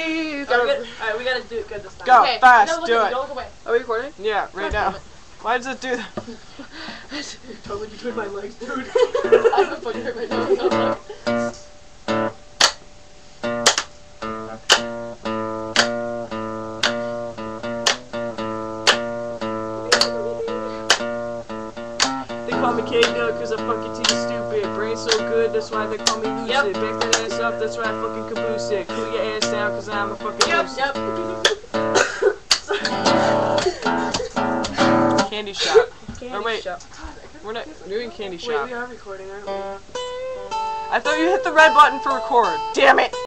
Alright, we gotta do it good this time. Go, okay, fast, no, do it. Don't look away. Are we recording? Yeah, right now. Why does it do that? Totally between my legs, dude. I'm gonna fucking hurt my nose. They call me K-Dub cause I fucking teach stupid. Brain so good, that's why they call me lucid. Yep. Back that ass up, that's why I fucking caboose it. Cool your ass down cause I'm a fucking lucid. Yep. Candy shop. Candy Or wait, shop. we're not doing candy Wait, shop. we are recording, aren't we? I thought you hit the red button for record. Damn it!